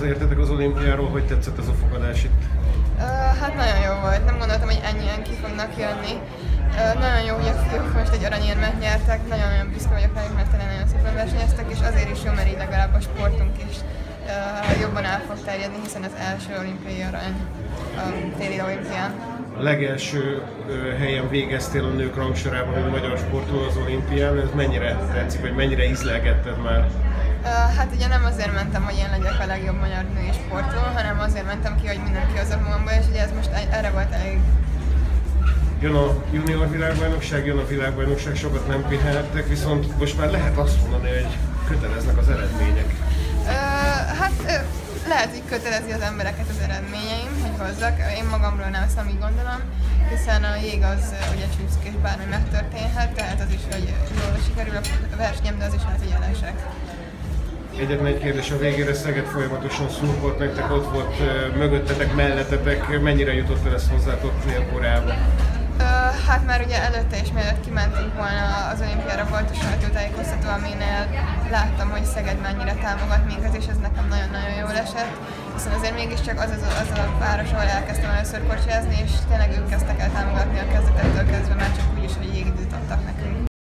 hazaértetek az olimpiáról, hogy tetszett ez a fogadás itt? Hát nagyon jó volt, nem gondoltam, hogy ennyien ki fognak jönni. Nagyon jó, hogy a fiúk most egy aranyérmet nyertek, nagyon büszke vagyok rájuk, mert tényleg nagyon szépen versenyeztek, és azért is jó, mert így legalább a sportunk is jobban el fog terjedni, hiszen az első olimpiai arany a téli olimpián. A legelső helyen végeztél a nők rangsorában, a magyar sportoló az olimpián, ez mennyire tetszik, vagy mennyire ízlelgetted már? Hát ugye nem azért mentem, hogy én legyek a legjobb magyar női sportoló, hanem azért mentem ki, hogy mindenki hozott magamból, és ugye ez most erre volt elég. Jön a junior világbajnokság, jön a világbajnokság, sokat nem pihenhettek, viszont most már lehet azt mondani, hogy köteleznek az eredmények. Hát lehet, hogy kötelezi az embereket az eredményeim, hogy hozzak. Én magamról nem ezt nem így gondolom, hiszen a jég az ugye csúszik és bármi megtörténhet, tehát az is, hogy jól sikerül a versenyem, de az is lehet, hogy elesek. Egyetlen egy kérdés a végére, Szeged folyamatosan szurkolt nektek, ott volt mögöttetek, mellettetek, mennyire jutott el ezt hozzátok korábban? Hát már ugye előtte és mielőtt kimentünk volna az olimpiára, volt a sajtótájékoztató, aminél láttam, hogy Szeged mennyire támogat minket, és ez nekem nagyon-nagyon jól esett. Hiszen azért mégiscsak az a város, ahol elkezdtem először kocsiázni, és tényleg ők kezdtek el támogatni a kezdetektől kezdve, már csak úgy is, hogy jégidőt adtak nekünk.